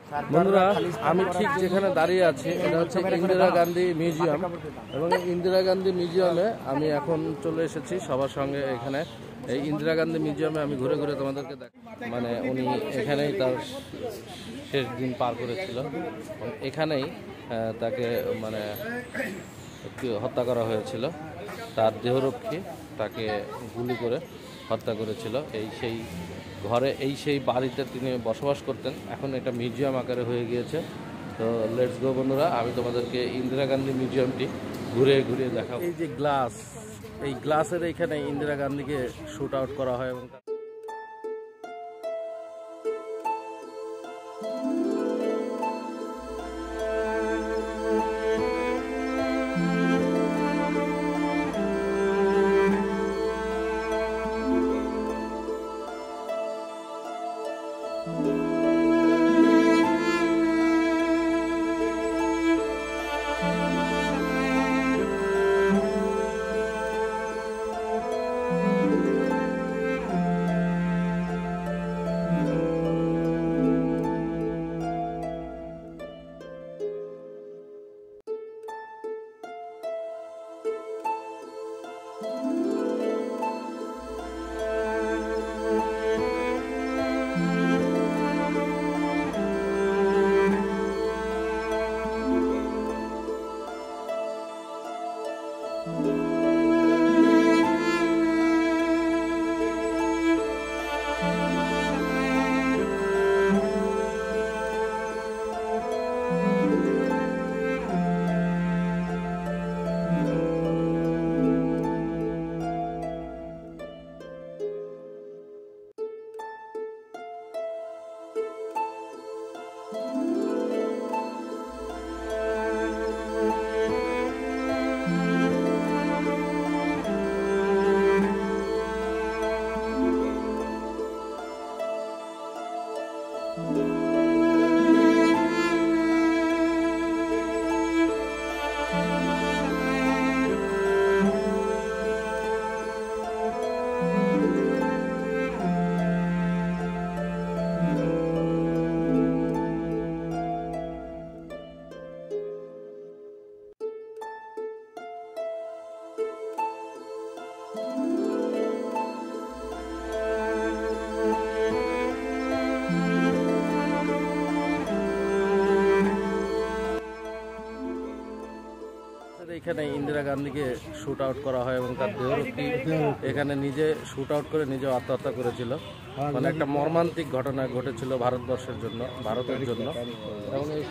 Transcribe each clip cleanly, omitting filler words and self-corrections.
বন্ধুরা, আমি ঠিক যেখানে দাঁড়িয়ে আছি এটা হচ্ছে ইন্দিরা গান্ধী মিউজিয়াম, এবং ইন্দিরা গান্ধী মিউজিয়ামে আমি এখন চলে এসেছি সবার সঙ্গে। এখানে এই ইন্দিরা গান্ধী মিউজিয়ামে আমি ঘুরে ঘুরে তোমাদেরকে মানে উনি এখানেই তার শেষ দিন পার করেছিল, এখানেই তাকে মানে হত্যা করা হয়েছিল। তার দেহরক্ষী তাকে গুলি করে হত্যা করেছিল। সেই ঘরে, সেই বাড়িতে তিনি বসবাস করতেন। এখন এটা মিউজিয়াম আকারে হয়ে গিয়েছে। তো লেটস গো বন্ধুরা, আমি তোমাদেরকে ইন্দিরা গান্ধী মিউজিয়ামটি ঘুরে ঘুরে দেখাবো। এই যে গ্লাস, এই গ্লাসের এইখানে ইন্দিরা গান্ধীকে শুট আউট করা হয় এবং এখানে ইন্দিরা গান্ধীকে শুট আউট করা হয় এবং তার দেহরক্ষী এখানে নিজে শুট আউট করে নিজে আত্মহত্যা করেছিল। মানে একটা মর্মান্তিক ঘটনা ঘটেছিল ভারতবর্ষের জন্য, ভারতের জন্য। এবং এই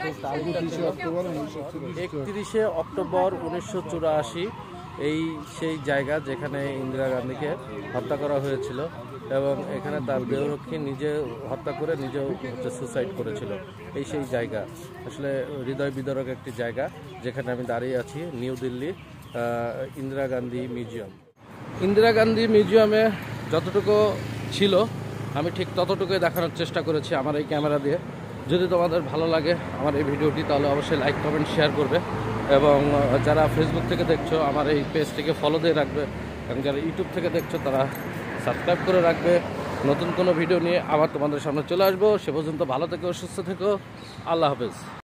31শে অক্টোবর 1984 সেই জায়গা যেখানে ইন্দিরা গান্ধীকে হত্যা করা হয়েছিল, এবং এখানে তার দেহরক্ষী নিজে হত্যা করে নিজেও সুসাইড করেছিল। সেই জায়গা আসলে হৃদয় বিদারক একটি জায়গা, যেখানে আমি দাঁড়িয়ে আছি নিউ দিল্লি ইন্দিরা গান্ধী মিউজিয়াম। ইন্দিরা গান্ধী মিউজিয়ামে যতটুকু ছিল আমি ঠিক ততটুকুই দেখানোর চেষ্টা করেছি আমার এই ক্যামেরা দিয়ে। যদি তোমাদের ভালো লাগে আমার এই ভিডিওটি, তাহলে অবশ্যই লাইক, কমেন্ট, শেয়ার করবে, এবং যারা ফেসবুক থেকে দেখছো আমার এই পেজটিকে ফলো দিয়ে রাখবে, এবং যারা ইউটিউব থেকে দেখছো তারা সাবস্ক্রাইব করে রাখবে। নতুন কোনো ভিডিও নিয়ে আবার তোমাদের সামনে চলে আসবো। সে পর্যন্ত ভালো থেকো, সুস্থ থেকো, আল্লাহ হাফেজ।